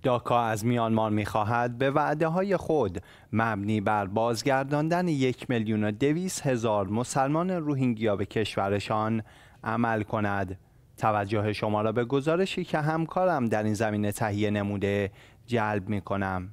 داکا از میانمار می‌خواهد به وعده‌های خود مبنی بر بازگرداندن 1,200,000 مسلمان روهینگیا به کشورشان عمل کند. توجه شما را به گزارشی که همکارم در این زمینه تهیه نموده جلب می‌کنم.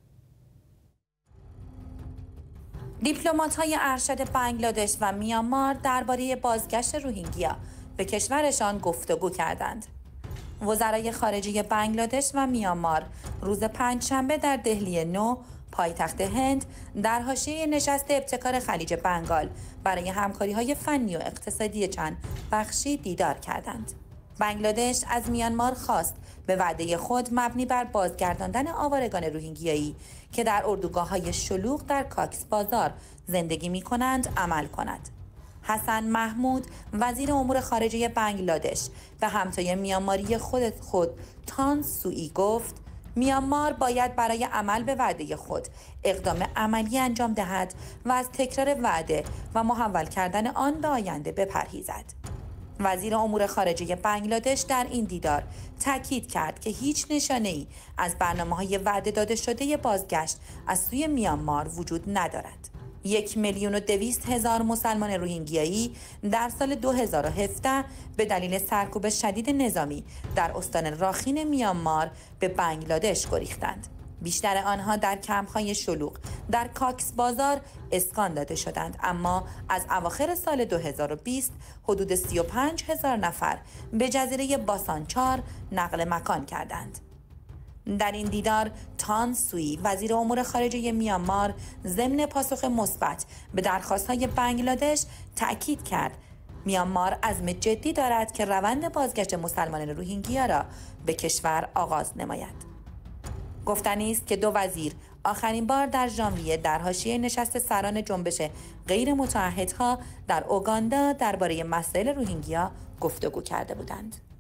دیپلمات‌های ارشد بنگلادش و میانمار درباره بازگشت روهینگیا به کشورشان گفتگو کردند. وزرای خارجه بنگلادش و میانمار روز پنجشنبه در دهلی نو، پایتخت هند، در حاشیه نشست ابتکار خلیج بنگال برای همکاری‌های فنی و اقتصادی چند بخشی دیدار کردند. بنگلادش از میانمار خواست به وعده خود مبنی بر بازگرداندن آوارگان روهینگیایی که در اردوگاه‌های شلوغ در کاکس بازار زندگی می‌کنند عمل کند. حسن محمود وزیر امور خارجه بنگلادش به همتای میانماری خود تان سوئی گفت میانمار باید برای عمل به وعده خود اقدام عملی انجام دهد و از تکرار وعده و محول کردن آن به آینده بپرهیزد. وزیر امور خارجه بنگلادش در این دیدار تاکید کرد که هیچ نشانه‌ای از برنامه‌های وعده داده شده بازگشت از سوی میانمار وجود ندارد. 1,200,000 مسلمان روهینگیایی در سال 2017 به دلیل سرکوب شدید نظامی در استان راخین میانمار به بنگلادش گریختند. بیشتر آنها در کمپ‌های شلوغ در کاکس بازار اسکان داده شدند، اما از اواخر سال 2020 حدود 35,000 نفر به جزیره باسانچار نقل مکان کردند. در این دیدار تان سوئی وزیر امور خارجه میانمار ضمن پاسخ مثبت به درخواست‌های بنگلادش تأکید کرد میانمار عزم جدی دارد که روند بازگشت مسلمان روهینگیا را به کشور آغاز نماید. گفتنی است که دو وزیر آخرین بار در ژانویه در حاشیه نشست سران جنبش غیر متعهدها در اوگاندا درباره مسائل روهینگیا گفتگو کرده بودند.